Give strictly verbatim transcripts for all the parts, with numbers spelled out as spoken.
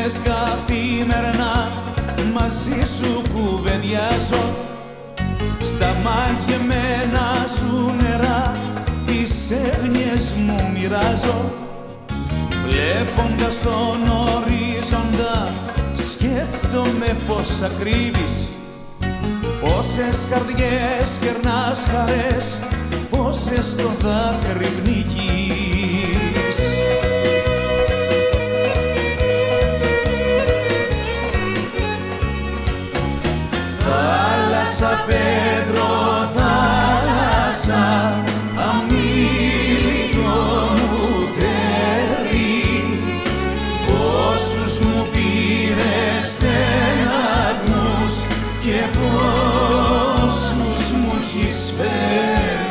ώρες καθημερινά μαζί σου κουβεντιάζω, στα μαγεμένα σου νερά τις έγνοιες μου μοιράζω. Βλέποντας τον ορίζοντα σκέφτομαι πως ακρίβεις, πόσες καρδιές κερνάς χαρές, πόσες το δάκρυ πνίγεις. Θάλασσα, Πέτρο, θάλασσα, αμήλυτο μου τέρι, πόσους μου πήρες στεναγμούς και πόσους μου έχεις φέρει.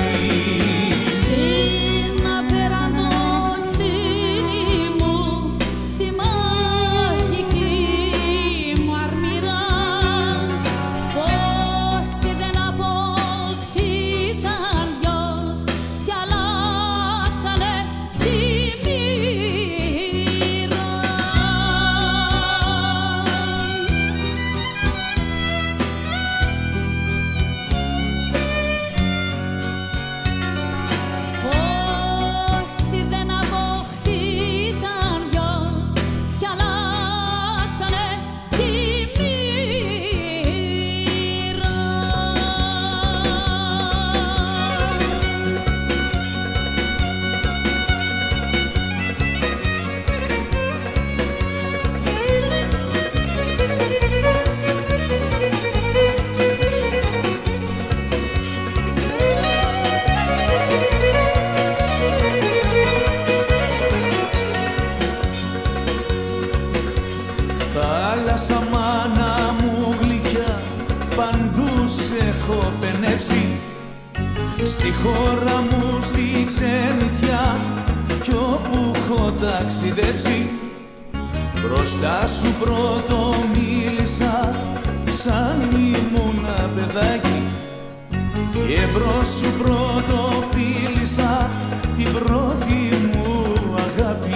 Θάλασσα, μάνα μου γλυκιά, παντού σε έχω πενέψει, στη χώρα μου στη ξενιτιά κι όπου έχω ταξιδέψει. Μπροστά σου πρώτο μίλησα σαν ήμουνα παιδάκι και μπρος σου πρώτο φίλησα την πρώτη μου αγάπη.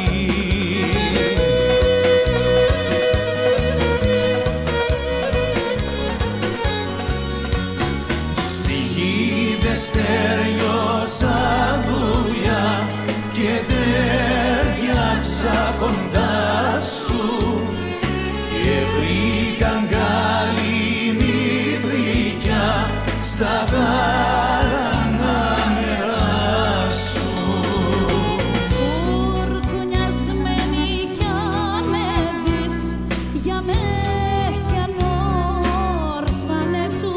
Στεριώσα δουλειά και τέριαξα κοντά σου και βρήκαν καλή μητρικιά στα γάλανα νερά σου. Κουρκουνιασμένη κι ανέβεις για με κι ανόρθανεψου,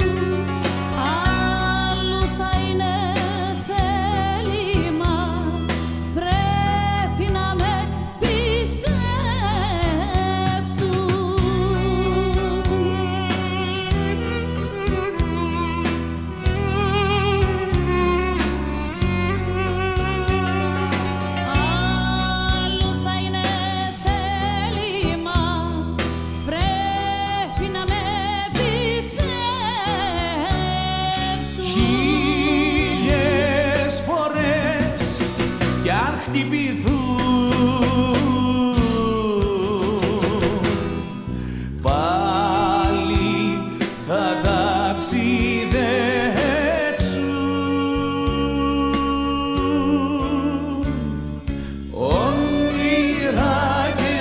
κι αν χτυπηθούν πάλι θα ταξιδέψουν. Όνειρα και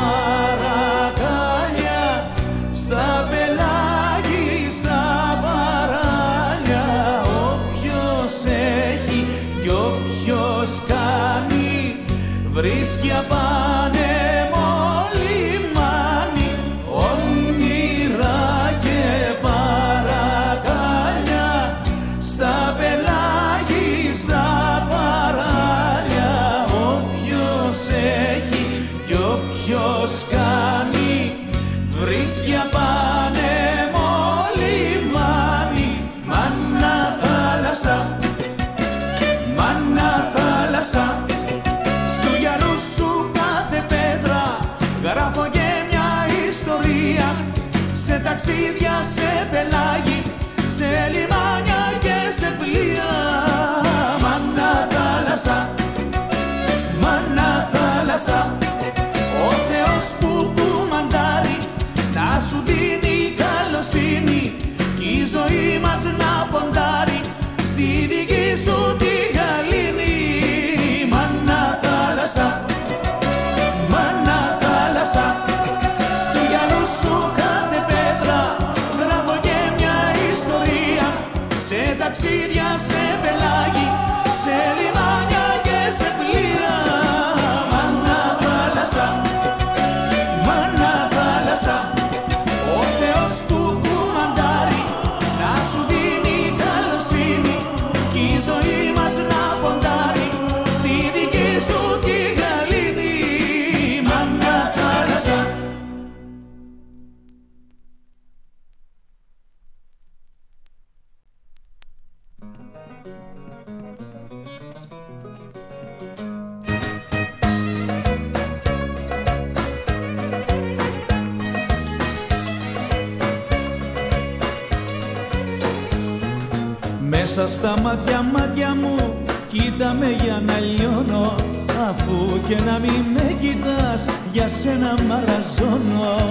παρακάλια στα πελάγι, στα παράλια, όποιος έχει κι όποιος κάνει βρίσκει απάνεμο λιμάνι. Όνειρα και παρακάλια στα πελάγι, στα παράλια, όποιος έχει κι όποιος κάνει βρίσκει απάνεμο λιμάνι. Μάνα θάλασσα, μάνα θάλασσα, στου γυαλού σου κάθε πέτρα γράφω και μια ιστορία, σε ταξίδια, σε πελάγι, σε λιμάνια και σε πλοία. Μάνα θάλασσα, μάνα θάλασσα, ο Θεός που Μέσα στα μάτια μάτια μου κοίτα με για να λιώνω, αφού και να μην με κοιτάς για σένα μαραζώνω.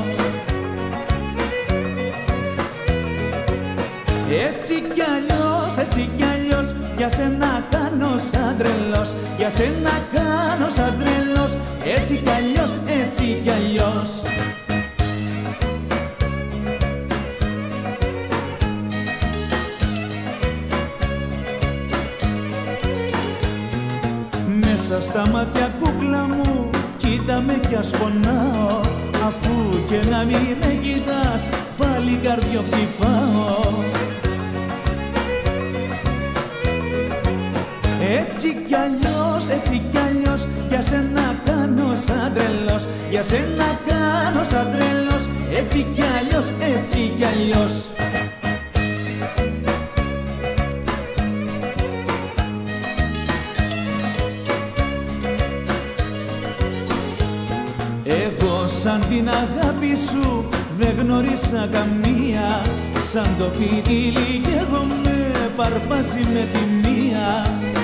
Έτσι κι αλλιώς, έτσι κι αλλιώς, για σένα κάνω σαν τρελός, για σένα κάνω σαν τρελός, έτσι κι αλλιώς, έτσι κι αλλιώς. Μέσα στα μάτια κούκλα μου κοίτα με κι ας πονάω, αφού και να μην με κοιτάς πάλι καρδιό χτυπάω. Έτσι κι αλλιώς, έτσι κι αλλιώς, για σένα κάνω σαν τρελός, για σένα κάνω σαν τρελός, έτσι κι αλλιώς, έτσι κι αλλιώς. Εγώ σαν την αγάπη σου δεν γνωρίσα καμία, σαν το φιτίλι κι εγώ με παρπάζει με τη μία.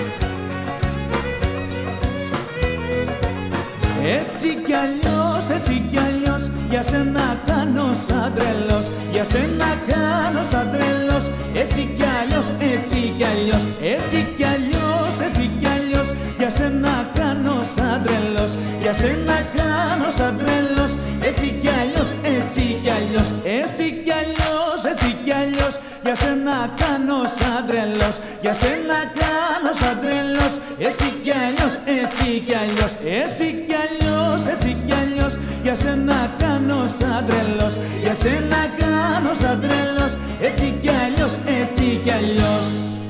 Έτσι κι αλλιώς, έτσι κι αλλιώς, για σένα κάνω σαν τρελός, για σένα κάνω σαν τρελός, έτσι κι αλλιώς, έτσι κι αλλιώς, έτσι κι αλλιώς, έτσι κι αλλιώς, για σένα κάνω σαν τρελός, για σένα κάνω σαν τρελός, έτσι κι αλλιώς, έτσι κι αλλιώς, έτσι κι αλλιώς, έτσι κι αλλιώς, για σένα κάνω σαν τρελός, για σένα κάνω σαν τρελός, έτσι κι αλλιώς, έτσι κι αλλιώς, έτσι κι αλλιώς, έτσι κι αλλιώς, για σένα κάνω σαν τρελός, για σένα κάνω σαν τρελός, έτσι κι αλλιώς, έτσι κι αλλιώς.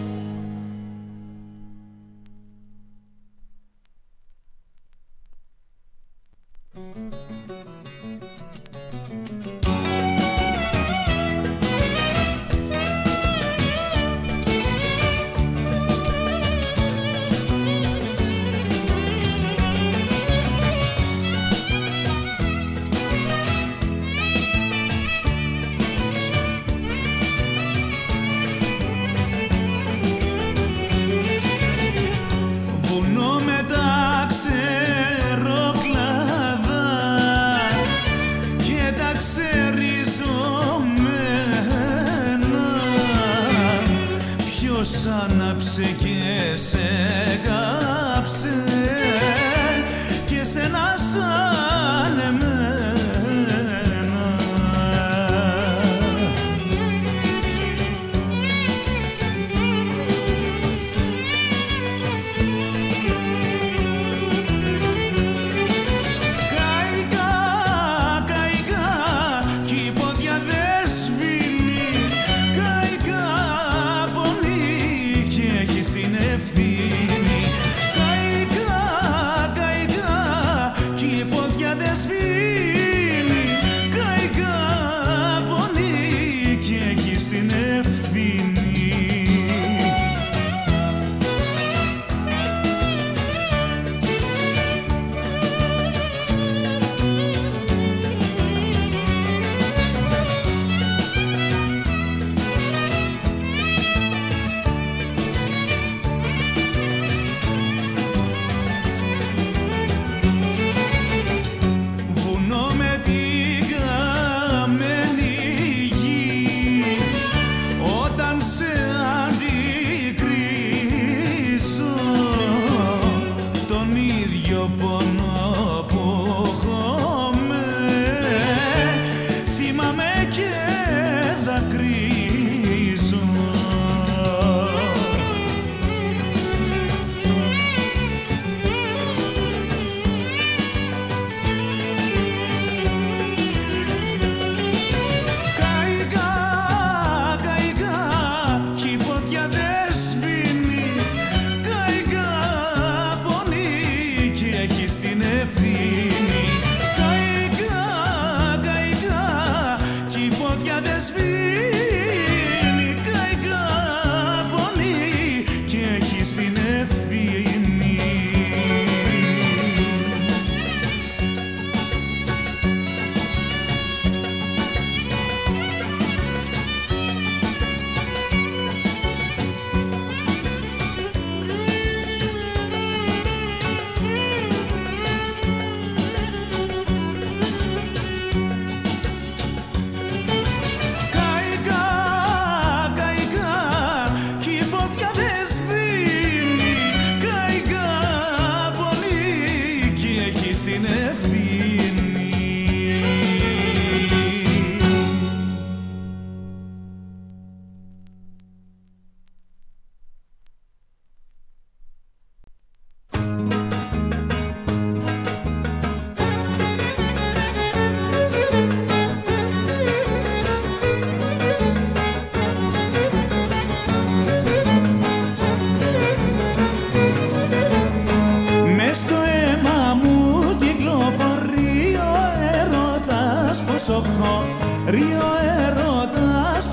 Άναψε και σε κάψε και σε ένα σαν εμένα. Καηκα, καηκα κι η φωτιά δεν σβήνει, καηκα στην ευθύνη. Καηκα, καηκα κι η φωτιά δεν σβήνει, καηκα πολύ κι έχει στην ευθύνη.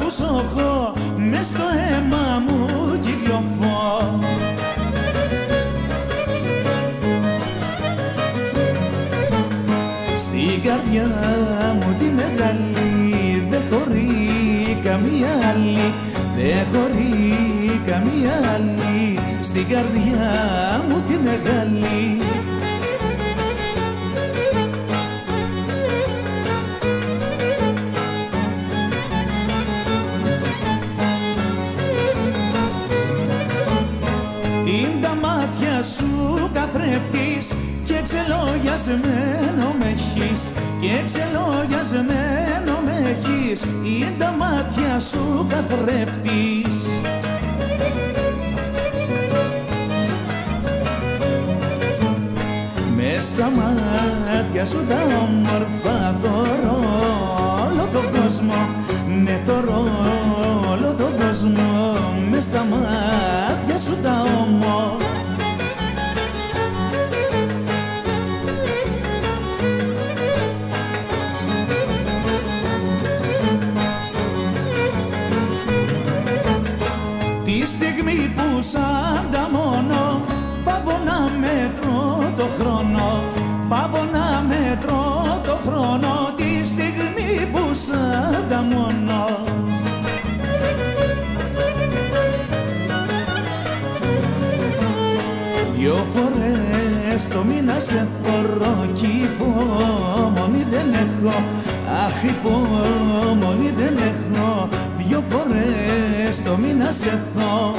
σου σωχώ, μες στο αίμα μου κυκλοφώ. Στην καρδιά μου τη μεγάλη δεν χωρεί καμία άλλη, δεν χωρεί καμία άλλη, στην καρδιά μου τη μεγάλη. Είναι τα μάτια σου καθρέφτης και ξελογιασμένο με έχεις, και ξελογιασμένο με έχεις, είναι τα μάτια σου καθρέφτης. Μες στα μάτια σου τα όμορφα θωρώ όλο τον κόσμο, ναι θωρώ όλο τον κόσμο, μες στα μάτια σου τα όμορφα. Τη στιγμή που σαν τα μόνο πάβω να μετρώ το χρόνο, πάβω να μετρώ το χρόνο, τη στιγμή που σαν τα μόνο. Δυο φορές το μήνα σε θωρώ κι υπομονή δεν έχω, αχ υπομονή δεν έχω, δυο φορές το μήνα σε θω.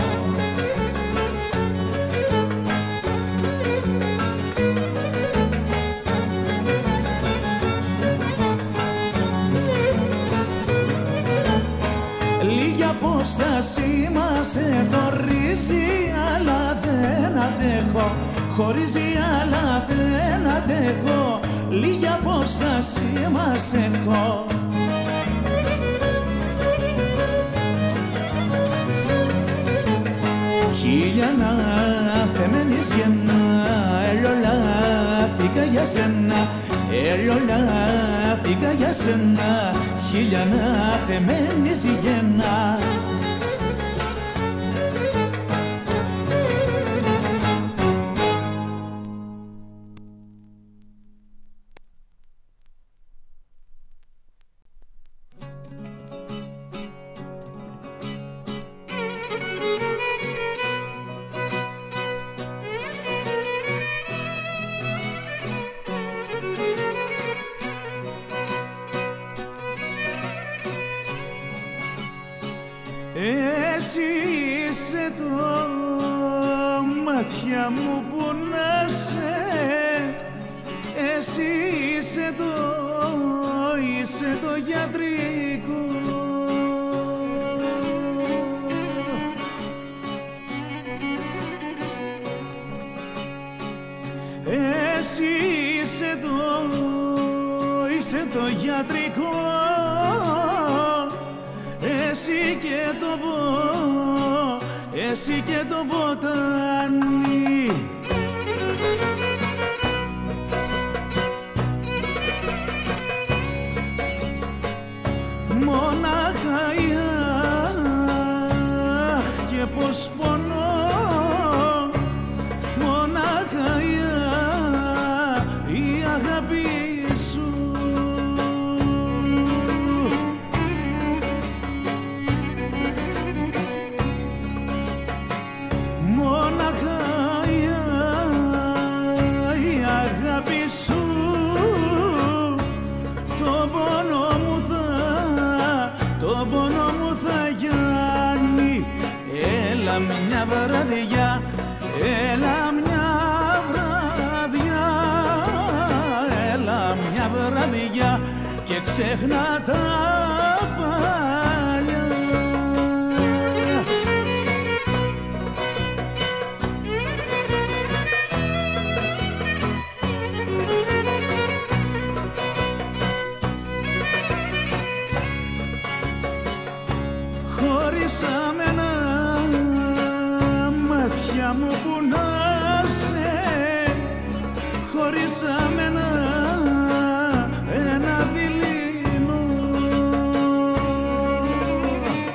Λίγη απόσταση μας χωρίζει αλλά δεν αντέχω, χωρίζει αλλά δεν αντέχω, λίγη απόσταση μας έχω. Χίλια να θεμένεις γεννά, ελιολάθηκα για σένα, ελιολάθηκα για σένα, χίλια να θεμένεις γεννά. Εσύ είσαι το μάτια μου που να σε, εσύ είσαι το, είσαι το γιατρικό. Εσύ είσαι το, είσαι το γιατρικό. Εσύ και το βο, εσύ και το βοτάνι. Μονάχα η αχ και πως πονώ, μονάχα η αχ, η αγάπη σου. Μια βραδιά, έλα μια βραδιά, έλα μια βραδιά και ξέχνα τα παλιά. Χωρίσαμε να μου που να σε, χωρίσαμε ένα, ένα δειλινό.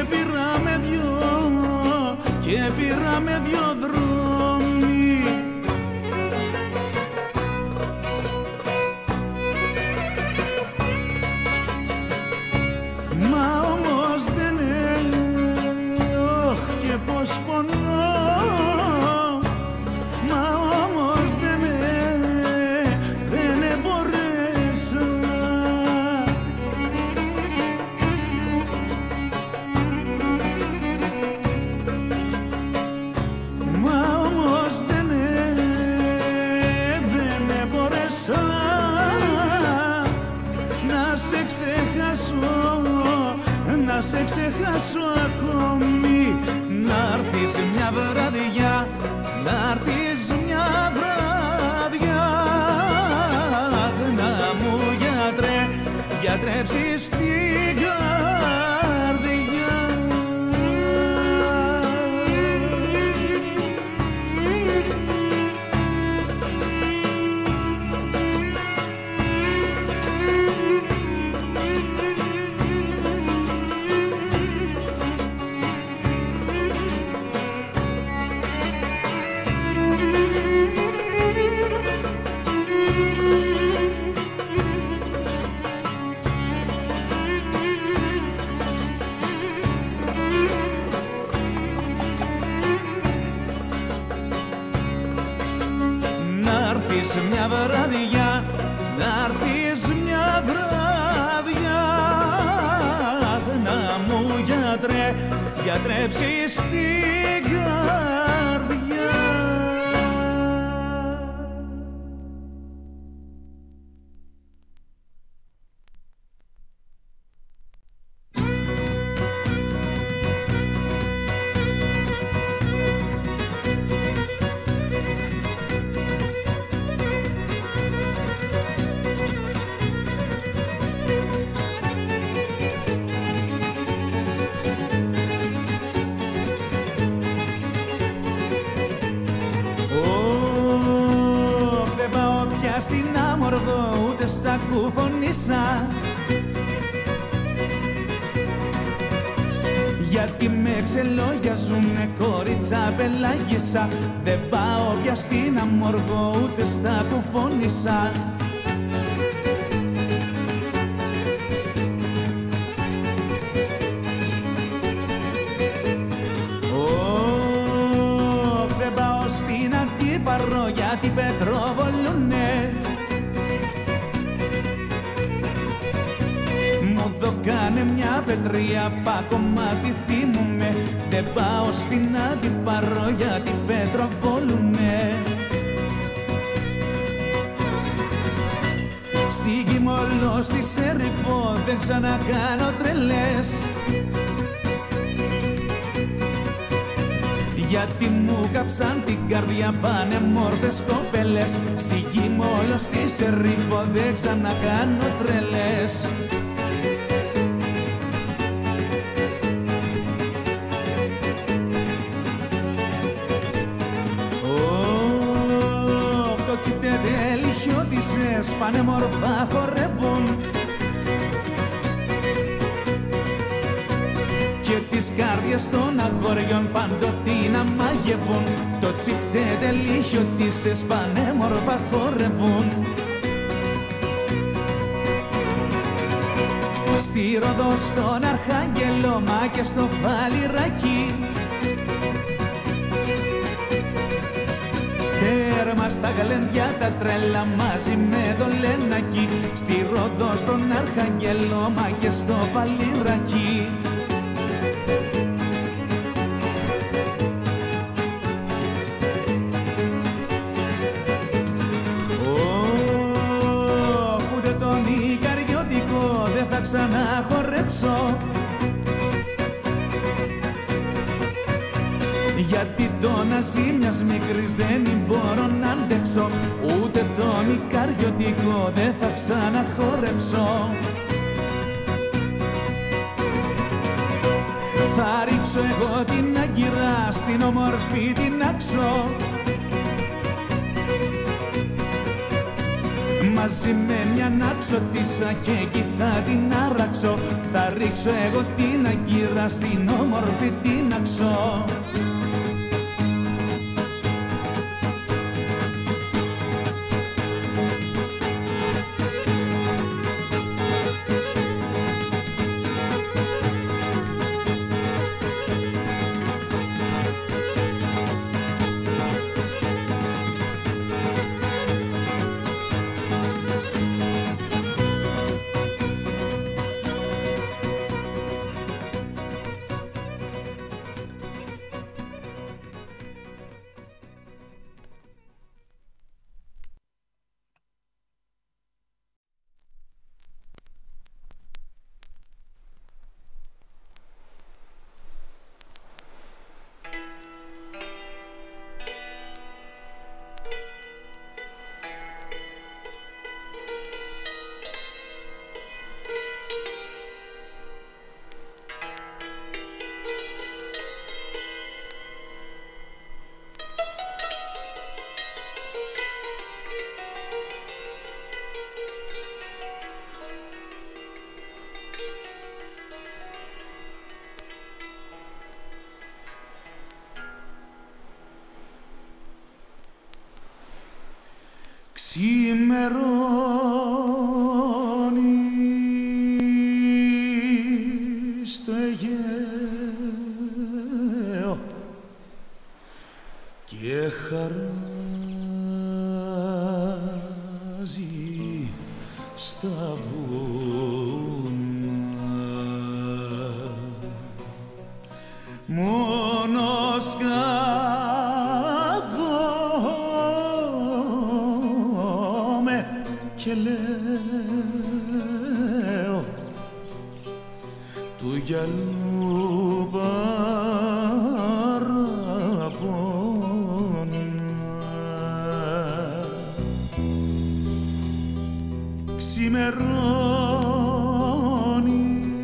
πήραμε δυο, και πήραμε δυο δρόμοι. Μα όμως δεν είναι, όχ και πως πονώ. Μα όμως δεν είναι, δεν μπορέσα. Μα όμως δεν είναι, δεν μπορέσα να σε ξεχάσω, να σε ξεχάσω ακόμη. Να'ρθεις μια βραδιά, να'ρθεις μια βραδιά, να μου γιατρέ, γιατρέψεις την καρδιά. Να'ρθεις μια βραδιά, να'ρθεις μια βραδιά, να μου γιατρέ, γιατρέψεις την καρδιά. Στην Άμοργο ούτε στα κουφονίσα, γιατί με ξελόγιαζουνε κορίτσα πελάγισσα. Δεν πάω πια στην Άμοργο ούτε στα κουφονίσα. Δεν πάω στην Αντίπαρο γιατί πετροβολούνε. Μου δώκανε μια πετρία, πα κομμάτι θυμούμαι. Δεν πάω στην Αντίπαρο γιατί πετροβολούνε. Στη Κιμόλο, στη Σεριφό δεν ξανακάνω τρελές, γιατί μου κάψαν την καρδιά, πάνε μόρφες κοπέλες. Στη Κιμόλο, στη Σεριφό δεν ξανακάνω τρελές. Το τσιφτετέλι χιώτισες, πάνε μορφά χορεύουν, και τις καρδιές των αγοριών παντοτίνα μαγεύουν. Το τσιφτετέλι χιώτισες, πάνε μορφά χορεύουν. Στη Ρόδο, στον Αρχάγγελο, μα και στο Φαλιράκι, τέρμα στα γλεντιά τα τρέλα μαζί με το Λενάκι. Στη Ρόδο, στον Αρχάγγελο, μα και στο Φαλιράκι. Ούτε τον Ικαριώτικο δεν θα ξαναχορέψω, γιατί το να ζει μιας μικρής δεν μπορώ να αντέξω. Ούτε τον Ικαριώτικο δεν θα ξαναχορέψω. Θα ρίξω εγώ την άγκυρα στην όμορφη την άξο, μαζί με μια ναξωτίσα και εκεί θα την αράξω. Θα ρίξω εγώ την αγκύρα στην όμορφη την αξώ. Ξημερώνει στο Αιγαίο και χαράζει στα βουνά. Μόνο σκάβομαι και λέω του γυαλού παραπονά. Ξημερώνει,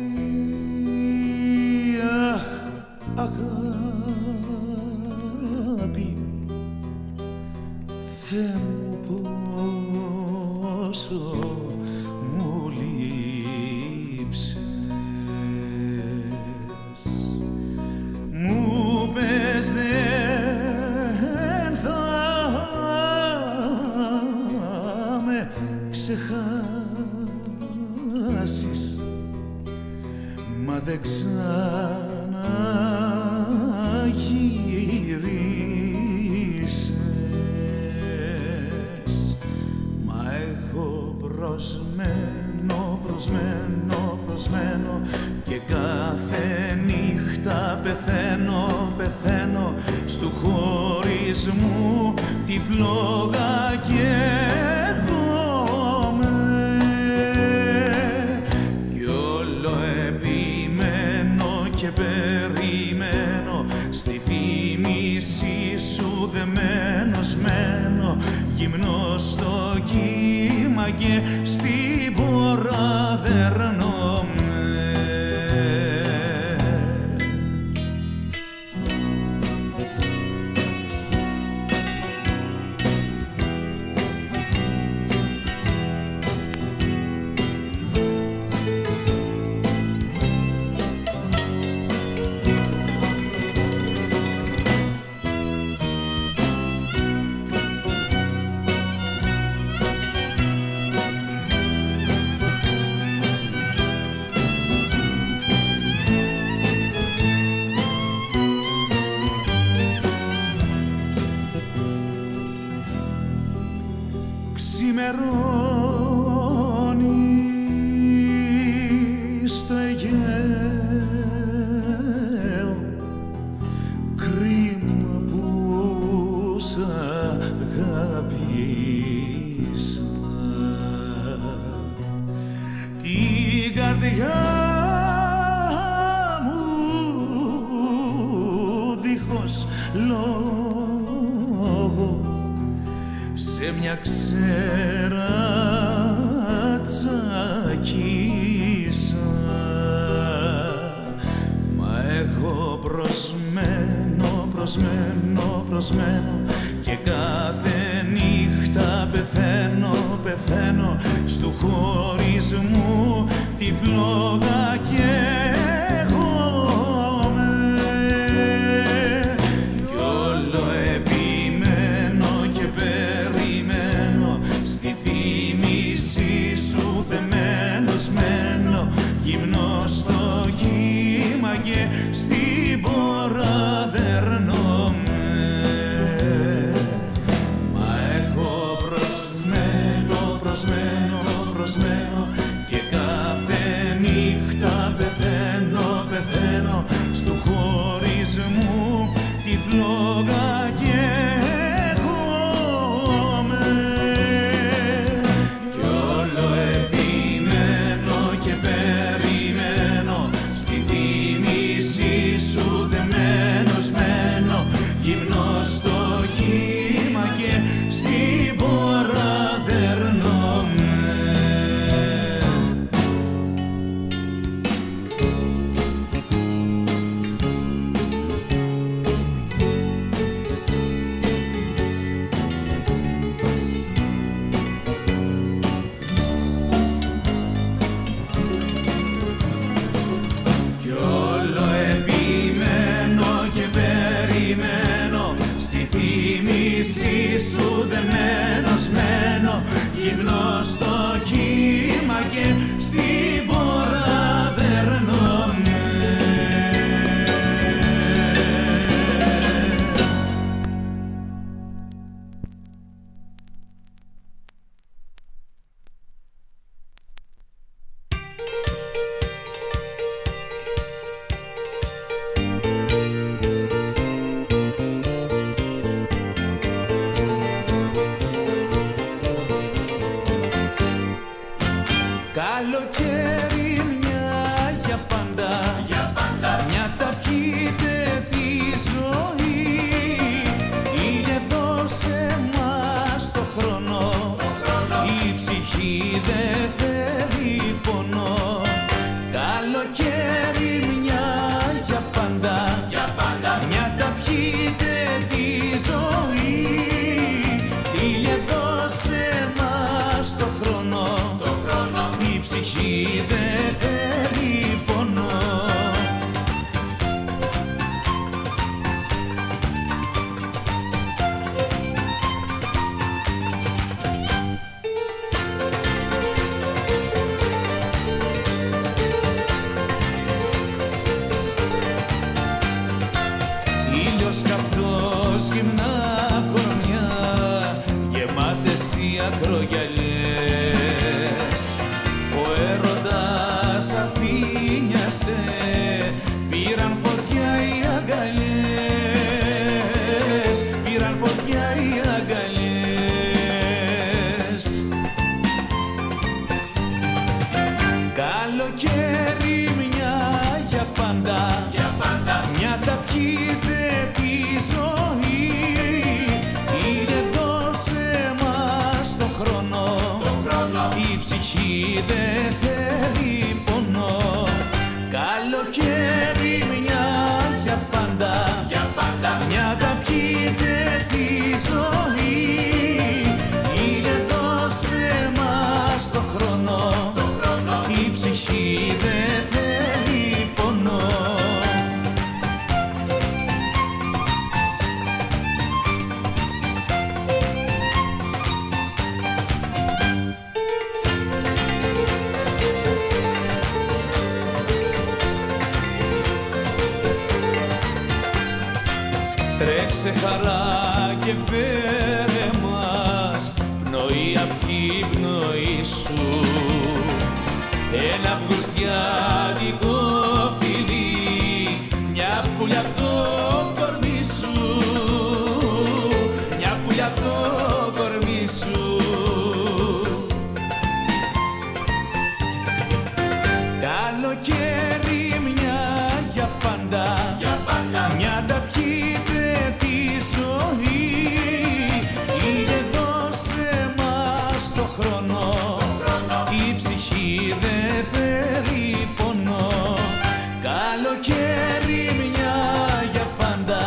αχ, αγάπη, Θεέ μου πόσο μου λείψες. Μου πες δεν θα με ξεχάσεις, μα δεν ξαναγυρίσες. Μα έχω προσμένο, προσμένο, προσμένο και κάθε νύχτα πεθαίνω, πεθαίνω στου χωρισμού τη φλόγα και έρχομαι κι όλο επιμένω και περιμένω στη θύμηση σου δεμένος μένω, γυμνός στο κύμα και στην πόρα δερνόμαι. Ξημερώνει στο Αιγαίο, κρίμα που σ' αγάπησα. Την καρδιά μου δίχως λόγο σε μια ξέρα τσακίσα. Μα έχω προσμένο, προσμένο, προσμένο και κάθε νύχτα πεθαίνω, πεθαίνω χωρισμού τη φλόγα καίγομαι κι όλο επιμένω και περιμένω στη θύμηση σου δεμένος μένω γυμνός στο κύμα και στην πόρα δερνώ. Και κάθε νύχτα πεθαίνω, πεθαίνω στου χωρισμού τη φλόγα καίγομαι κι όλο επιμένω και περιμένω στη θύμηση σου δεμένος μένω γυμνός στο κύμα και στην πόρα δερνώ. Σου δεμένος μένω γυμνός στο κύμα και στην πόρα δερνώμαι. Καλοκαίρι μια για πάντα, για πάντα. Μια τα πιείτε τη ζωή. Ήλιε δώσε μας το χρόνο, το χρόνο. Η ψυχή δεν θέλει πόνο. Καλοκαίρι μια για πάντα, για πάντα. Μια τα πιείτε τη ζωή. Ήλιε δώσε μας το χρόνο, το χρόνο. Η ψυχή δεν θέλει πόνο. Ήλιος καυτός, γυμνά κορμιά, γεμάτες οι ακρογιαλιές. Ο έρωτας αφήνιασε, πήραν φωτιά οι αγκαλιές, πήραν φωτιά οι αγκαλιές. Καλοκαίρι μια για πάντα, για πάντα. Μια τα πιείτε τη ζωή. Ήλιε δώσε μας το χρόνο, το χρόνο. Η ψυχή δεν θέλει πόνο. Καλοκαίρι μια για πάντα, για πάντα. Μια τα πιείτε τη ζωή. Ήλιε δώσε μας το χρόνο, το χρόνο. Η ψυχή δεν θέλει πόνο. Τρέξε χαρά και φέρε μας πνοή απ' την πνοή σου. Ένα αυγουστιάτικο φιλί, μια πουλιά απ' το κορμί σου, μια πουλιά απ' το κορμί σου. Καλοκαίρι μια για πάντα, για πάντα. Μια τα πιείτε τη ζωή. Ήλιε δώσε μας το χρόνο, το χρόνο. Η ψυχή δεν θέλει πόνο. Καλοκαίρι μια για πάντα,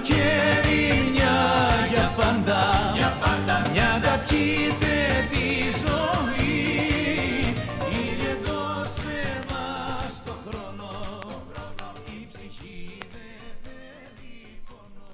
καλοκαίρι μια για πάντα, για πάντα. Μια καπιείται τη ζωή. Κύριε δώσε μας το χρόνο, η ψυχή δεν θέλει πόνο.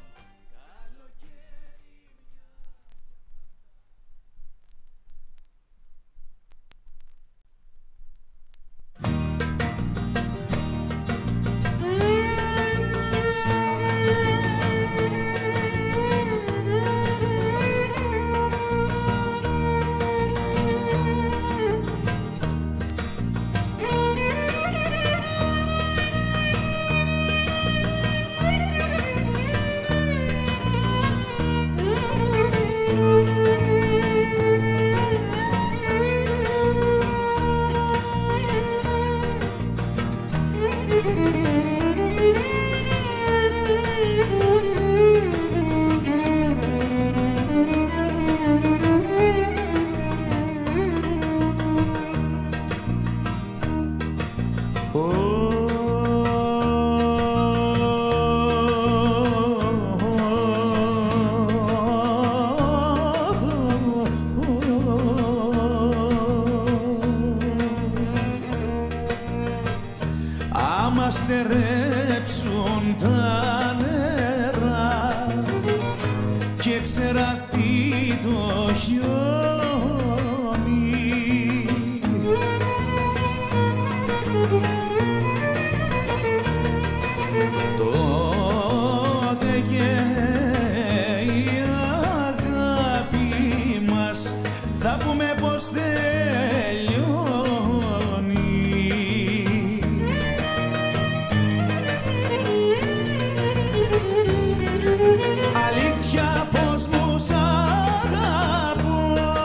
Άμα στερέψουν τα νερά και ξεραθεί το χιόνι, τότε και η αγάπη μας θα πούμε πως τελειώνει. Αλήθεια φως μου σ' αγαπώ,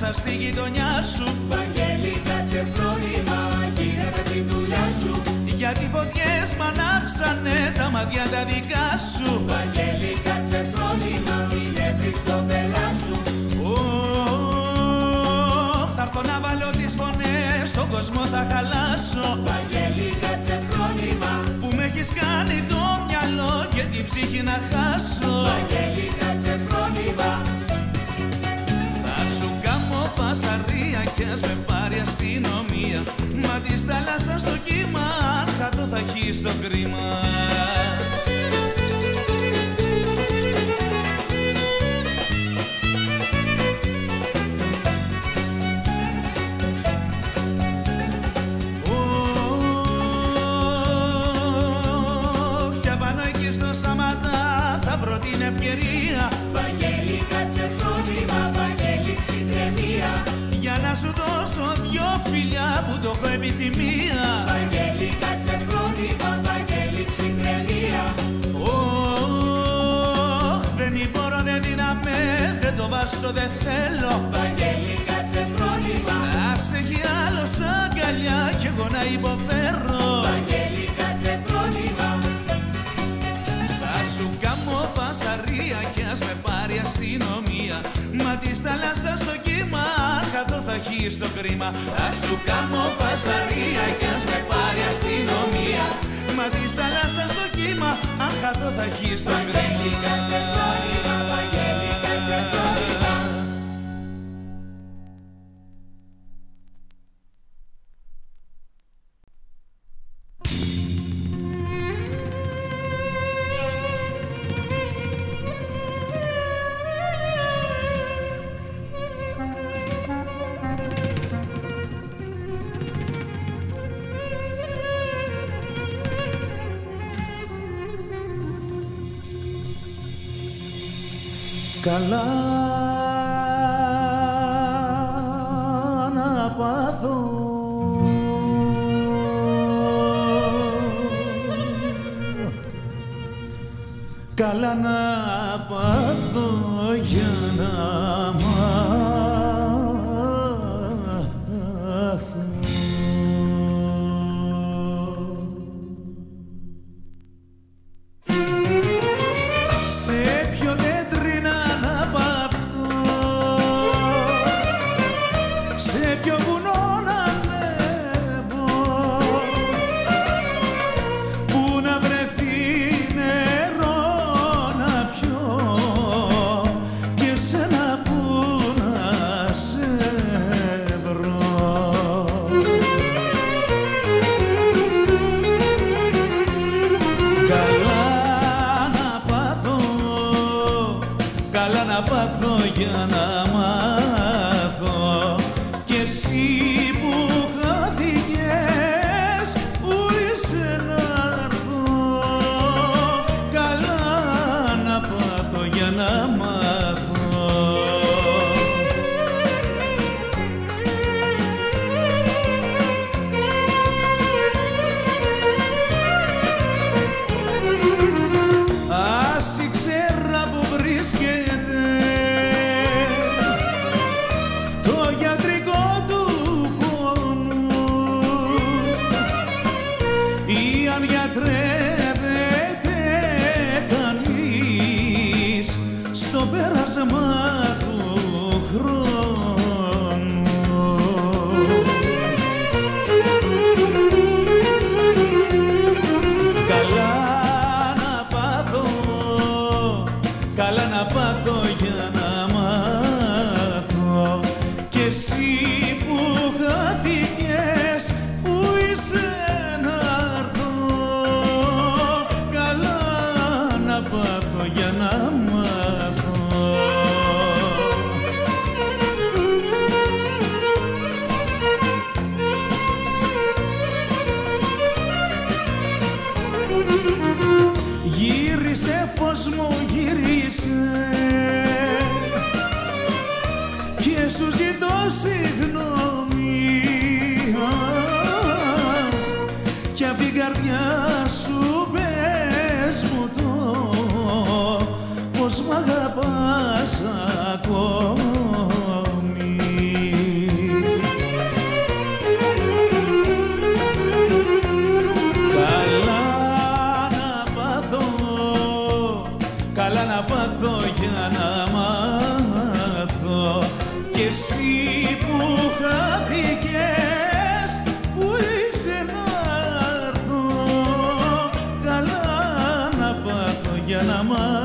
μέσα στη γειτονιά σου. Βαγγέλη, κάτσε φρόνημα, γύρευε την δουλειά σου. Γιατί φωτιές μ' ανάψανε τα μάτια τα δικά σου. Βαγγέλη, κάτσε φρόνημα, μην έβρεις τον πελά σου. Θα έρθω να βάλω τις φωνές, στον κόσμο θα χαλάσω. Βαγγέλη, κάτσε φρόνημα, που με έχεις κάνει το μυαλό και την ψυχή να χάσω. Βαγγέλη, κάτσε φρόνημα, θα σου κάμω φασαρία κι ας με πάρει αστυνομία. Μα της θάλασσας στο κύμα, αν χαθώ θα έχει στο κρίμα. Σάματα θα βρω την ευκαιρία. Βαγγέλη, κάτσε φρόνημα, Βαγγέλη, ψυχραιμία. Για να σου δώσω δυο φιλιά που το έχω επιθυμία. Βαγγέλη, κάτσε φρόνημα, Βαγγέλη, ψυχραιμία. Δεν μπορώ, δεν δύναμαι, δεν το βάστο, δεν θέλω. Βαγγέλη, κάτσε φρόνημα, ας έχει άλλος αγκαλιά κι εγώ να υποφέρω. Βαγγέλη, κάτσε φρόνημα, σου κάμω φασαρία κι ας με πάρει αστυνομία. Μα της θάλασσας στο κύμα, χαθώ θα έχει στο κρίμα. Ας σου κάμω φασαρία κι ας με πάρει αστυνομία. Μα της θάλασσας στο κύμα, αν χαθώ θα έχει στο Βαγγέλη, κάτσε φρόνημα, Βαγγέλη, κάτσε φρόνημα. Καλά να πάθω, καλά να πάθω για να μάθω. Σε ποιο δέντρι να αναπαυθώ, σε ποιο βουνό να ανέβω, που να βρεθεί νερό να πιω και σένα που να σε βρω. Καλά καλά να πάθω για να μάθω κι εσύ που χάθηκες που είσαι να έρθω. Καλά να πάθω για να μάθω. Ας η ξέρα που βρίσκεται το γιατρικό του πόνου, ή αν γιατρεύεται κανείς στο πέρασμα του χρόνου. Καλά καλά να πάθω για να μάθω κι εσύ που χάθηκες που είσαι να έρθω. Καλά να πάθω για να μάθω. Γύρισε φως μου, γύρισε και σου ζητώ συγγνώμη κι απ' την καρδιά σου πες μου το πως μ' αγαπάς ακόμη. να πάθω για να μάθω. Κι εσύ που χάθηκες, που είσαι να έρθω, καλά να πάθω για να μάθω.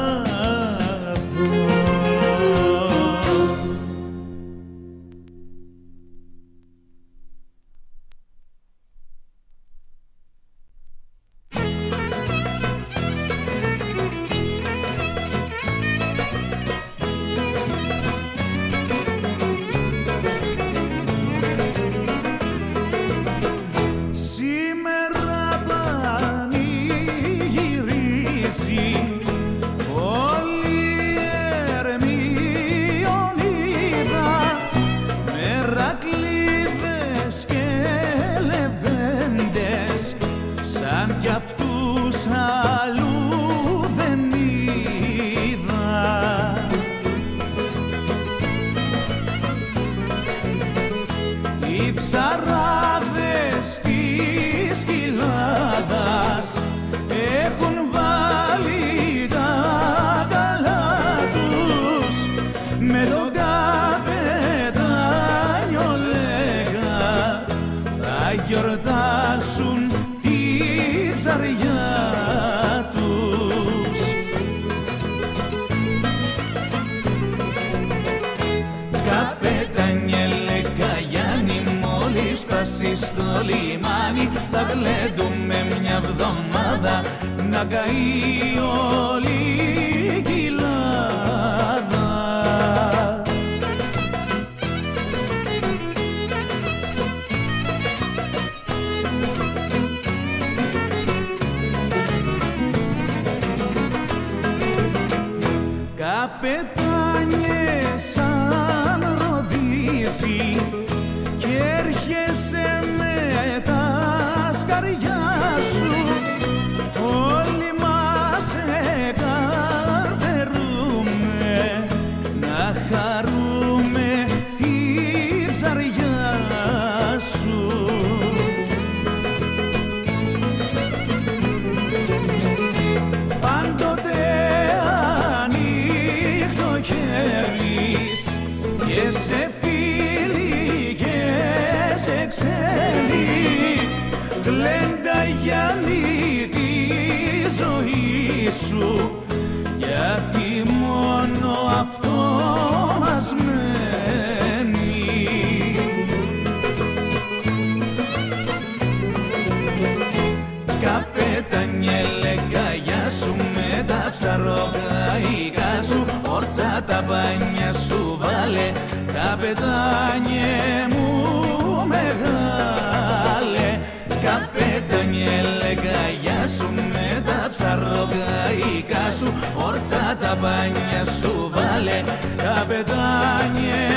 Ψαράδες της Κοιλάδας έχουν βάλει τα καλά τους, με τον καπετάνιο λέγα θα γιορτάσουν τη ψαριά τους. Καπετάνιε λέγα Γιάννη, μόλις φτάσει στο λιμάνι θα γλέντουμε μια βδομάδα να καεί όλη η Κοιλάδα. Καπετάνιε, σαν ροδίζει και έρχεσαι με τα σκαριά σου, όλοι μας εκαρτερούμε να χαρούμε τη ψαριά σου. Πάντοτε ανοίχτω χέρις και σε φίλοι και σε ξέρει, γλέντα Γιάννη τη ζωή σου, γιατί μόνο αυτό μας μένει. Καπετάνιε λέγα γεια σου, με τα ψαροκαϊκά σου, όρτσα τα μπάνια σου βάλε, καπετάνιε μου μεγάλε. Καπετάνιε λέγα γεια σου, με τα ψαροκαϊκά σου, όρτσα τα μπάνια σου βάλε, καπετάνιε